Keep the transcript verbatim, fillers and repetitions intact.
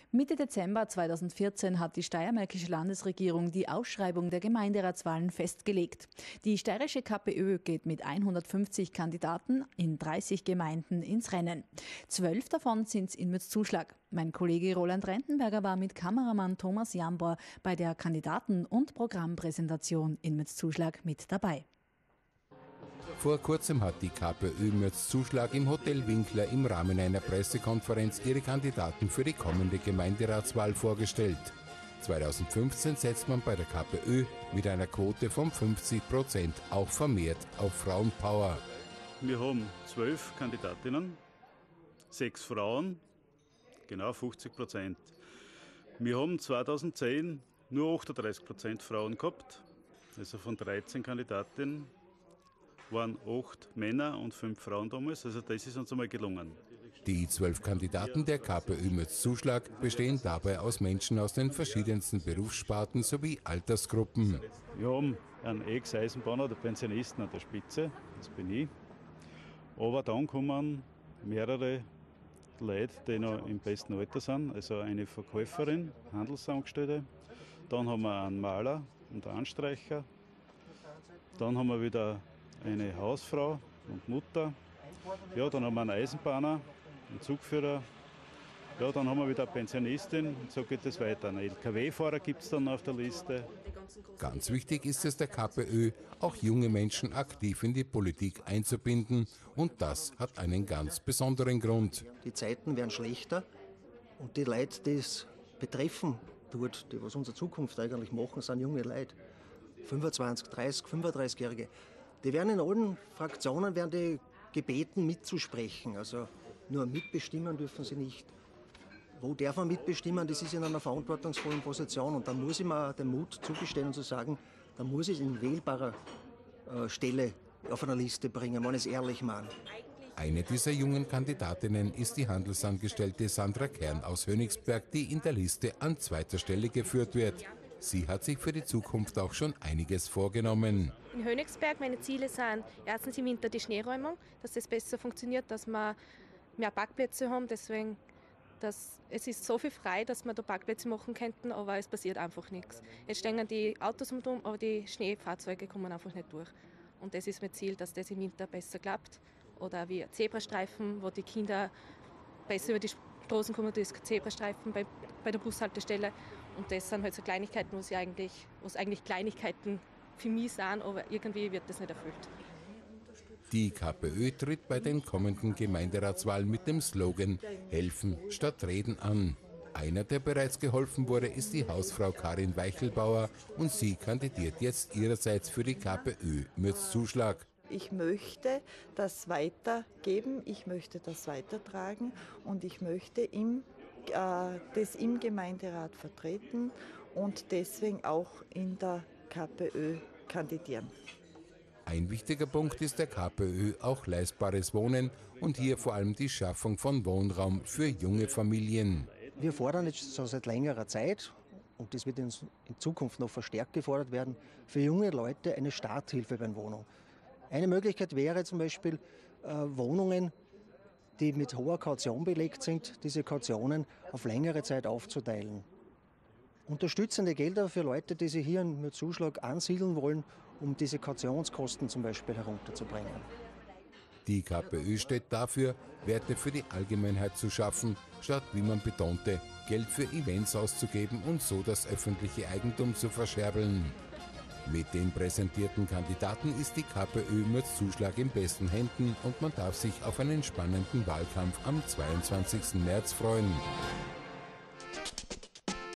Mitte Dezember zweitausendvierzehn hat die steiermärkische Landesregierung die Ausschreibung der Gemeinderatswahlen festgelegt. Die steirische KPÖ geht mit hundertfünfzig Kandidaten in dreißig Gemeinden ins Rennen. Zwölf davon sind in Mürzzuschlag. Mein Kollege Roland Rentenberger war mit Kameramann Thomas Jambor bei der Kandidaten- und Programmpräsentation in Mürzzuschlag mit dabei. Vor kurzem hat die KPÖ Mürzzuschlag im Hotel Winkler im Rahmen einer Pressekonferenz ihre Kandidaten für die kommende Gemeinderatswahl vorgestellt. zweitausendfünfzehn setzt man bei der KPÖ mit einer Quote von fünfzig Prozent auch vermehrt auf Frauenpower. Wir haben zwölf Kandidatinnen, sechs Frauen, genau fünfzig Prozent. Wir haben zweitausendzehn nur achtunddreißig Prozent Frauen gehabt, also von dreizehn Kandidatinnen waren acht Männer und fünf Frauen damals, also das ist uns einmal gelungen. Die zwölf Kandidaten der KPÖ Mürzzuschlag bestehen dabei aus Menschen aus den verschiedensten Berufssparten sowie Altersgruppen. Wir haben einen Ex-Eisenbahner, der Pensionisten an der Spitze, das bin ich. Aber dann kommen mehrere Leute, die noch im besten Alter sind, also eine Verkäuferin, Handelsangestellte. Dann haben wir einen Maler und einen Anstreicher. Dann haben wir wieder eine Hausfrau und Mutter. Ja, dann haben wir einen Eisenbahner, einen Zugführer. Ja, dann haben wir wieder eine Pensionistin und so geht es weiter. Einen L K W-Fahrer gibt es dann auf der Liste. Ganz wichtig ist es der KPÖ, auch junge Menschen aktiv in die Politik einzubinden. Und das hat einen ganz besonderen Grund. Die Zeiten werden schlechter und die Leute, die es betreffen tut, die was unsere Zukunft eigentlich machen, sind junge Leute. fünfundzwanzig, dreißig, fünfunddreißigjährige. Die werden in allen Fraktionen werden die gebeten, mitzusprechen. Also nur mitbestimmen dürfen sie nicht. Wo darf man mitbestimmen? Das ist in einer verantwortungsvollen Position. Und dann muss ich mir den Mut zugestehen und zu sagen, dann muss ich es in wählbarer äh, Stelle auf einer Liste bringen, wenn ich es ehrlich meine. Eine dieser jungen Kandidatinnen ist die Handelsangestellte Sandra Kern aus Hönigsberg, die in der Liste an zweiter Stelle geführt wird. Sie hat sich für die Zukunft auch schon einiges vorgenommen. In Hönigsberg, meine Ziele sind erstens im Winter die Schneeräumung, dass das besser funktioniert, dass wir mehr Parkplätze haben. Deswegen, dass es ist so viel frei, dass wir da Parkplätze machen könnten, aber es passiert einfach nichts. Jetzt stehen die Autos um, aber die Schneefahrzeuge kommen einfach nicht durch. Und das ist mein Ziel, dass das im Winter besser klappt. Oder wie Zebrastreifen, wo die Kinder besser über die Straßen kommen, das Zebrastreifen bei, bei der Bushaltestelle. Und das sind halt so Kleinigkeiten, was eigentlich, was eigentlich Kleinigkeiten für mich sind, aber irgendwie wird das nicht erfüllt. Die KPÖ tritt bei den kommenden Gemeinderatswahlen mit dem Slogan Helfen statt Reden an. Einer, der bereits geholfen wurde, ist die Hausfrau Karin Weichelbauer und sie kandidiert jetzt ihrerseits für die KPÖ Mürzzuschlag. Ich möchte das weitergeben, ich möchte das weitertragen und ich möchte im, äh, das im Gemeinderat vertreten und deswegen auch in der KPÖ kandidieren. Ein wichtiger Punkt ist der KPÖ auch leistbares Wohnen und hier vor allem die Schaffung von Wohnraum für junge Familien. Wir fordern jetzt schon seit längerer Zeit, und das wird in Zukunft noch verstärkt gefordert werden, für junge Leute eine Starthilfe bei der Wohnung. Eine Möglichkeit wäre zum Beispiel äh, Wohnungen, die mit hoher Kaution belegt sind, diese Kautionen auf längere Zeit aufzuteilen. Unterstützende Gelder für Leute, die sich hier mit Zuschlag ansiedeln wollen, um diese Kautionskosten zum Beispiel herunterzubringen. Die KPÖ steht dafür, Werte für die Allgemeinheit zu schaffen, statt, wie man betonte, Geld für Events auszugeben und so das öffentliche Eigentum zu verscherbeln. Mit den präsentierten Kandidaten ist die KPÖ Mürzzuschlag in besten Händen und man darf sich auf einen spannenden Wahlkampf am zweiundzwanzigsten März freuen.